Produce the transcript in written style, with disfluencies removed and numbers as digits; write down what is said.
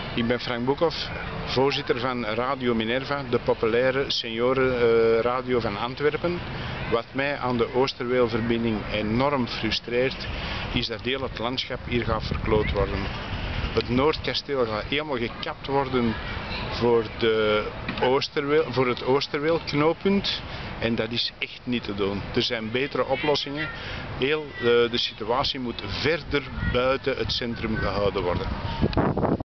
Ik ben Frank Boekhoff, voorzitter van Radio Minerva, de populaire seniorenradio van Antwerpen. Wat mij aan de Oosterweelverbinding enorm frustreert, is dat heel het landschap hier gaat verkloot worden. Het Noordkasteel gaat helemaal gekapt worden voor het Oosterweelknooppunt en dat is echt niet te doen. Er zijn betere oplossingen. De situatie moet verder buiten het centrum gehouden worden.